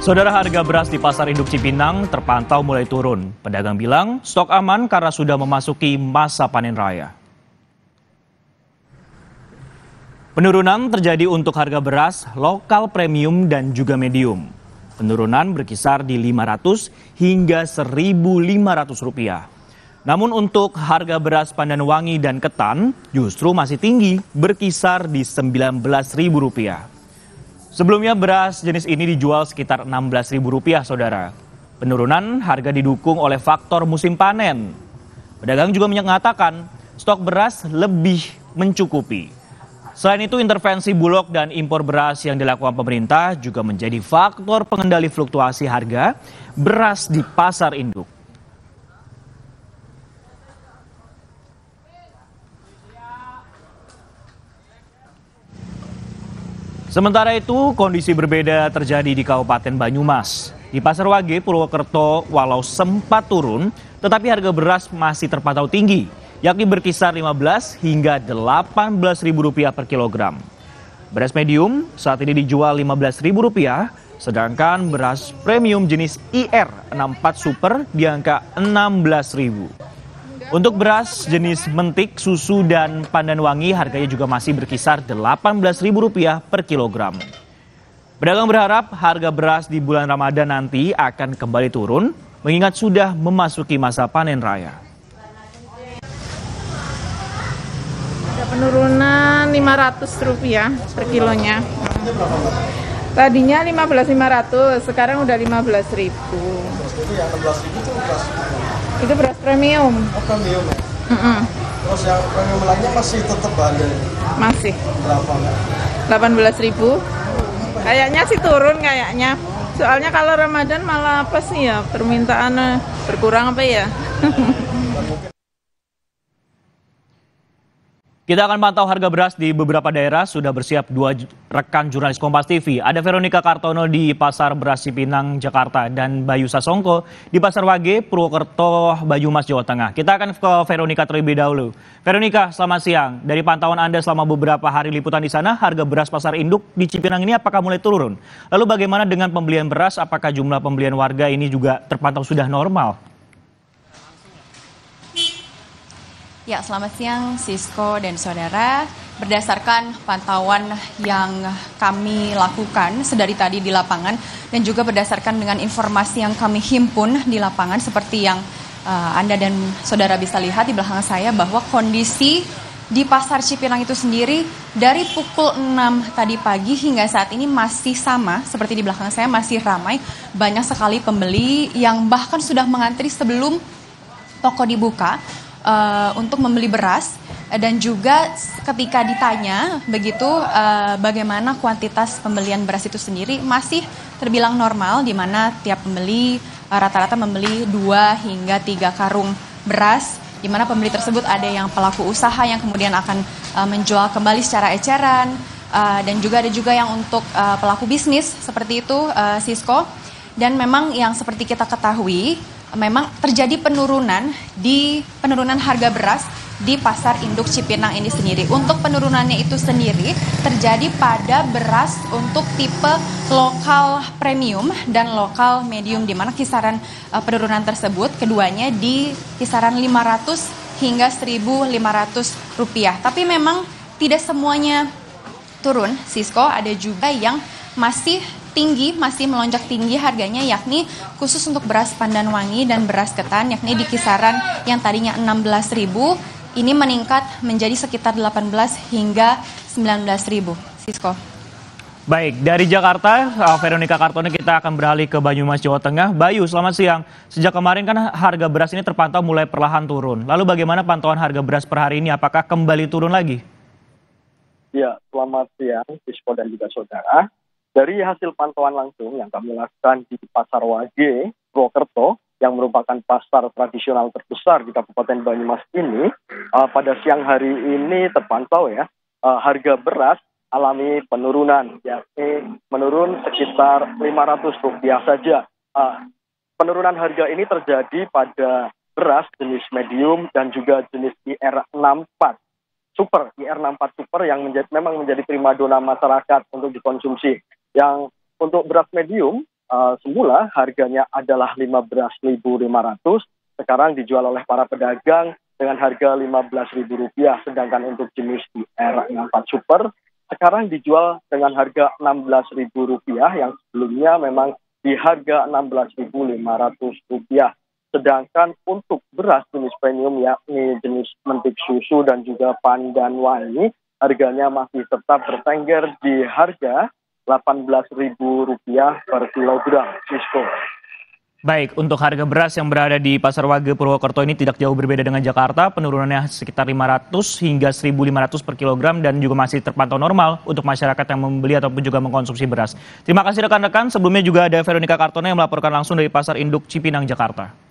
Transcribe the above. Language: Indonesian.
Saudara, harga beras di Pasar Induk Cipinang terpantau mulai turun. Pedagang bilang stok aman karena sudah memasuki masa panen raya. Penurunan terjadi untuk harga beras lokal premium dan juga medium. Penurunan berkisar di Rp500 hingga Rp1.500. Namun untuk harga beras Pandanwangi dan ketan justru masih tinggi, berkisar di Rp19.000. Sebelumnya beras jenis ini dijual sekitar Rp16.000, saudara. Penurunan harga didukung oleh faktor musim panen. Pedagang juga mengatakan stok beras lebih mencukupi. Selain itu, intervensi Bulog dan impor beras yang dilakukan pemerintah juga menjadi faktor pengendali fluktuasi harga beras di pasar induk. Sementara itu, kondisi berbeda terjadi di Kabupaten Banyumas. Di Pasar Wage, Purwokerto, walau sempat turun, tetapi harga beras masih terpantau tinggi, yakni berkisar Rp15 hingga Rp18.000 per kilogram. Beras medium saat ini dijual Rp15.000, sedangkan beras premium jenis IR64 Super di angka Rp16.000. Untuk beras jenis mentik, susu, dan Pandanwangi harganya juga masih berkisar Rp18.000 per kilogram. Pedagang berharap harga beras di bulan Ramadan nanti akan kembali turun, mengingat sudah memasuki masa panen raya. Ada penurunan Rp500 per kilonya. Tadinya Rp15.500, sekarang udah Rp15.000. Itu beras premium. Oh, premium ya? Terus yang premium lainnya masih tetap ada? Masih. Berapa? 18.000. Kayaknya sih turun kayaknya. Soalnya kalau Ramadan malah apa sih ya, permintaan berkurang apa ya? Kita akan pantau harga beras di beberapa daerah. Sudah bersiap dua rekan jurnalis Kompas TV. Ada Veronica Kartono di Pasar Beras Cipinang, Jakarta, dan Bayu Sasongko di Pasar Wage, Purwokerto, Banyumas, Jawa Tengah. Kita akan ke Veronica terlebih dahulu. Veronica, selamat siang. Dari pantauan Anda selama beberapa hari liputan di sana, harga beras pasar induk di Cipinang ini apakah mulai turun? Lalu bagaimana dengan pembelian beras? Apakah jumlah pembelian warga ini juga terpantau sudah normal? Ya, selamat siang Sisko dan saudara. Berdasarkan pantauan yang kami lakukan sedari tadi di lapangan dan juga berdasarkan dengan informasi yang kami himpun di lapangan seperti yang Anda dan saudara bisa lihat di belakang saya bahwa kondisi di Pasar Cipinang itu sendiri dari pukul 6 tadi pagi hingga saat ini masih sama seperti di belakang saya, masih ramai. Banyak sekali pembeli yang bahkan sudah mengantri sebelum toko dibuka untuk membeli beras, dan juga ketika ditanya begitu bagaimana kuantitas pembelian beras itu sendiri masih terbilang normal, di mana tiap pembeli rata-rata membeli 2 hingga 3 karung beras, di mana pembeli tersebut ada yang pelaku usaha yang kemudian akan menjual kembali secara eceran, dan juga ada juga yang untuk pelaku bisnis seperti itu, Sisko. Dan memang yang seperti kita ketahui, memang terjadi penurunan harga beras di Pasar Induk Cipinang ini sendiri. Untuk penurunannya itu sendiri terjadi pada beras untuk tipe lokal premium dan lokal medium, di mana kisaran penurunan tersebut keduanya di kisaran Rp500 hingga Rp1.500. Tapi memang tidak semuanya turun, Sisko. Ada juga yang masih melonjak tinggi harganya, yakni khusus untuk beras Pandanwangi dan beras ketan, yakni di kisaran yang tadinya Rp16.000 ini meningkat menjadi sekitar Rp18 hingga Rp19.000. Sisko. Baik, dari Jakarta, Veronica Kartono, kita akan beralih ke Banyumas, Jawa Tengah. Bayu, selamat siang. Sejak kemarin kan harga beras ini terpantau mulai perlahan turun. Lalu bagaimana pantauan harga beras per hari ini? Apakah kembali turun lagi? Ya, selamat siang, Sisko dan juga saudara. Dari hasil pantauan langsung yang kami lakukan di Pasar Wage, Purwokerto, yang merupakan pasar tradisional terbesar di Kabupaten Banyumas ini, pada siang hari ini terpantau ya, harga beras alami penurunan, yakni menurun sekitar Rp500 saja. Penurunan harga ini terjadi pada beras jenis medium dan juga jenis IR64 Super, IR64 Super yang memang menjadi primadona masyarakat untuk dikonsumsi. Yang untuk beras medium semula harganya adalah Rp15.500, sekarang dijual oleh para pedagang dengan harga Rp15.000, sedangkan untuk jenis IR64 Super sekarang dijual dengan harga Rp16.000 yang sebelumnya memang di harga Rp16.500. Sedangkan untuk beras jenis premium yakni jenis mentik susu dan juga pandan wangi harganya masih tetap bertengger di harga Rp18.000 per kilogram, Sisko. Baik, untuk harga beras yang berada di Pasar Wage Purwokerto ini tidak jauh berbeda dengan Jakarta, penurunannya sekitar 500 hingga 1.500 per kilogram dan juga masih terpantau normal untuk masyarakat yang membeli ataupun juga mengkonsumsi beras. Terima kasih rekan-rekan, sebelumnya juga ada Veronica Kartono yang melaporkan langsung dari Pasar Induk Cipinang, Jakarta.